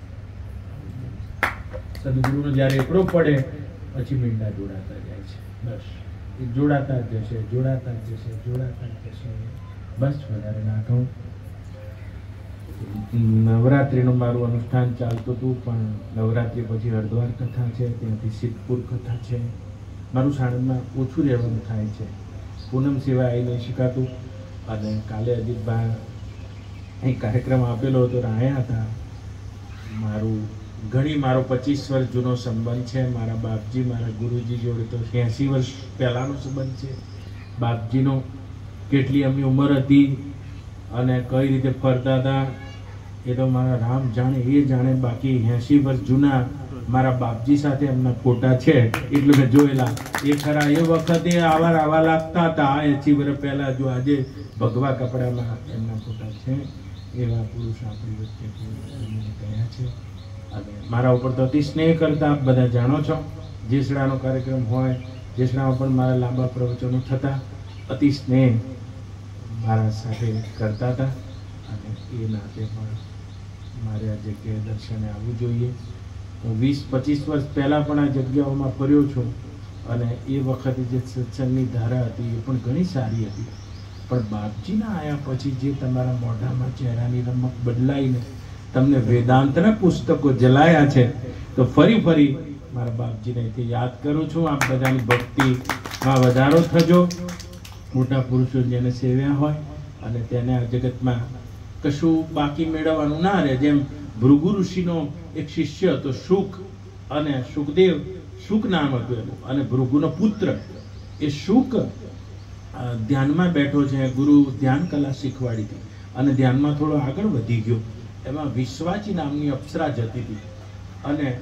સદગુરુનો જ્યારે એકડો પડે પછી મીંડા જોડાતા જાય છે. બસ એ જોડાતા જ જશે, જોડાતા જ જશે, જોડાતા જ જશે. બસ વધારે ના કહું. નવરાત્રિનું મારું અનુષ્ઠાન ચાલતું હતું, પણ નવરાત્રિ પછી હરદ્વાર કથા છે, ત્યાંથી સિદ્ધપુર કથા છે. મારું સાણંદમાં ઓછું રહેવાનું થાય છે. પૂનમ સિવાય આવી નહીં શકાતું. અને કાલે અજીતભાઈ અહીં કાર્યક્રમ આપેલો હતો, આવ્યા હતા. મારું ઘણી મારો પચીસ વર્ષ જૂનો સંબંધ છે. મારા બાપજી મારા ગુરુજી જોડે તો એંસી વર્ષ પહેલાંનો સંબંધ છે. બાપજીનો કેટલી એમની ઉંમર હતી અને કઈ રીતે ફરતા હતા એ તો મારા રામ જાણે, એ જાણે. બાકી એંસી વર્ષ જૂના મારા બાપજી સાથે એમના ફોટા છે, એટલે મેં જોયેલા. એ ખરા એ વખતે આવા આવા લાગતા હતા. એંસી વર્ષ પહેલા જો આજે ભગવા કપડામાં એમના ફોટા છે. એવા પુરુષ આપણી વચ્ચે ગયા છે. અને મારા ઉપર તો અતિ સ્નેહ કરતા આપ બધા જાણો છો. જેસડાનો કાર્યક્રમ હોય, જેસડામાં પણ મારા લાંબા પ્રવચનો થતા. અતિ સ્નેહ મારા સાથે કરતા હતા. અને એ નાતે પણ મારે આ જગ્યાએ દર્શને આવવું જોઈએ. હું વીસ પચીસ વર્ષ પહેલાં પણ આ જગ્યાઓમાં ફર્યો છું, અને એ વખતે જે સત્સંગની ધારા હતી એ પણ ઘણી સારી હતી. પણ બાપજીના આવ્યા પછી જે તમારા મોઢામાં ચહેરાની રમત બદલાઈને તમને વેદાંતના પુસ્તકો જલાયા છે, તો ફરી ફરી મારા બાપજીને અહીંથી યાદ કરું છું. આપ બધાની ભક્તિમાં વધારો થજો. મોટા પુરુષો જેને સેવ્યા હોય અને તેને આ જગતમાં કશું બાકી મેળવવાનું ના રહે. જેમ ભૃગુ ઋષિનો એક શિષ્ય હતો શુક, અને સુખદેવ, શુક નામ હતું એનું, અને ભૃગુનો પુત્ર એ શુક ધ્યાનમાં બેઠો છે. ગુરુ ધ્યાન કલા શીખવાડી હતી અને ધ્યાનમાં થોડો આગળ વધી ગયો. એમાં વિશ્વાચી નામની અપ્સરા જતી હતી, અને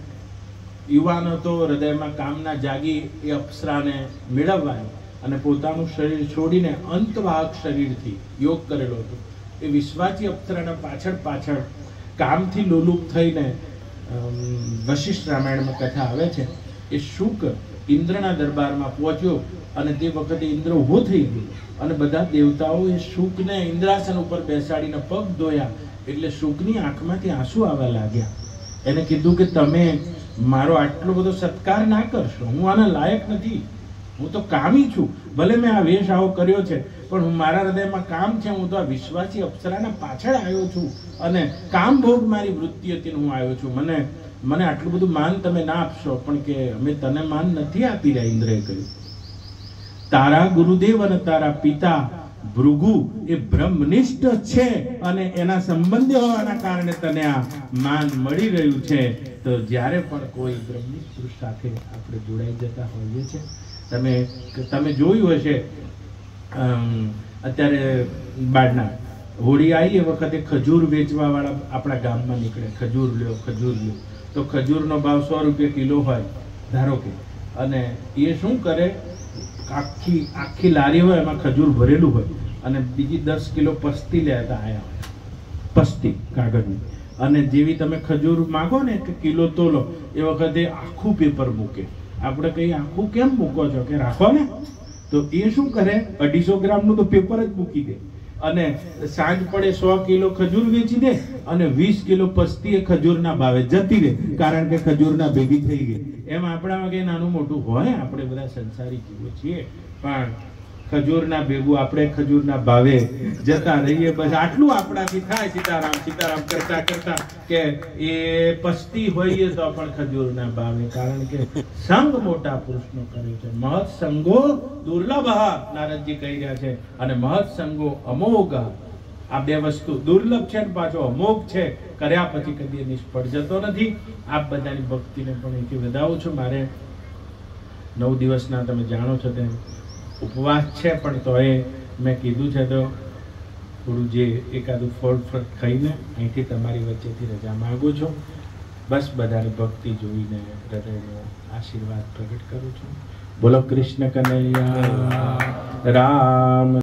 યુવાન હતો, હૃદયમાં કામના જાગી એ અપ્સરાને મેળવવાની, અને પોતાનું શરીર છોડીને અંતવાહક શરીરથી યોગ કરેલો હતો. એ વિશ્વાચી અપ્સરાના પાછળ પાછળ કામથી લોલુપ થઈને વશિષ્ઠ રામાયણમાં કથા આવે છે. એ શુક ઇન્દ્રના દરબારમાં પહોંચ્યો, અને તે વખતે ઇન્દ્ર ઊભો થઈ ગયો, અને બધા દેવતાઓ એ શુકને ઇન્દ્રાસન ઉપર બેસાડીને પગ ધોયા. એટલે શુકની આંખમાંથી આંસુ આવવા લાગ્યા. એને કીધું કે તમે મારો આટલો બધો સત્કાર ના કરશો, હું આના લાયક નથી, હું તો કામી છું. ભલે મેં આ વેશ આવો કર્યો છે, પણ હું મારા હૃદયમાં કામ છે. હું તો આ વિશ્વાસી અપ્સરાના પાછળ આવ્યો છું, અને કામ ભોગ મારી વૃત્તિ હતી, હું આવ્યો છું. મને મને આટલું બધું માન તમે ના આપશો. પણ કે અમે તને માન નથી આપી રહ્યા. ઇન્દ્રએ કહ્યું, તારા ગુરુદેવ અને તારા પિતા ભૃગુ એ બ્રહ્મનિષ્ઠ છે, અને એના સંબંધી હોવાના કારણે તને આ માન મળી રહ્યું છે. તો જ્યારે પણ કોઈ બ્રહ્મનિષ્ઠ પુરુષ સાથે આપણે જોડાઈ જતા હોઈએ છીએ, તમે તમે જોયું હશે, અત્યારે બાળના હોળી આવી એ વખતે ખજૂર વેચવા વાળા આપણા ગામમાં નીકળે. ખજૂર લ્યો, ખજૂર લ્યો. તો ખજૂરનો ભાવ સો રૂપિયા કિલો હોય ધારો કે, અને એ શું કરે, આખી આખી લારી હોય, એમાં ખજૂર ભરેલું હોય, અને બીજી દસ કિલો પસ્તી લેતા આવ્યા હોય, પસ્તી કાગળની. અને જેવી તમે ખજૂર માગો ને કે કિલો તોલો, એ વખતે આખું પેપર મૂકે. આપણે કઈ આખું કેમ મૂકો છો, કે રાખો ને. તો એ શું કરે, અઢીસો ગ્રામનું તો પેપર જ મૂકી દે, અને સાંજ પડે સો કિલો ખજૂર વેચી દે, અને વીસ કિલો પસ્તી એ ખજૂરના ભાવે જતી રહે, કારણ કે ખજૂરના ભેગી થઈ ગઈ. એમ આપણામાં કઈ નાનું મોટું હોય, આપણે બધા સંસારી જીવો છીએ, પણ ખજૂરના ભેગું આપણે ખજૂરના ભાવે જતા રહીએ. બસ આટલું આપણાથી થાય. સીતારામ સીતારામ કરતા કરતા કે એ પસ્તી હોઈએ તો પણ ખજૂરના ભાવે, કારણ કે સંગ મોટા પુરુષનો કર્યો છે. મહત સંગો દુર્લભ, નારદજી કહી રહ્યા છે, અને મહત સંગો અમોઘ. આ બે વસ્તુ દુર્લભ છે ને પાછો અમોઘ છે. કર્યા પછી કદી નિષ્ફળ જતો નથી. આપ બધાની ભક્તિને પણ અહીંથી વધાવું છું. મારે નવ દિવસના તમે જાણો છો તેમ ઉપવાસ છે, પણ તોય મેં કીધું છે તો થોડું જે એકાદું ફળ ફળ ખાઈને અહીંથી તમારી વચ્ચેથી રજા માગું છું. બસ બધાની ભક્તિ જોઈને હૃદયનો આશીર્વાદ પ્રગટ કરું છું. બોલો કૃષ્ણ કનૈયા રામ.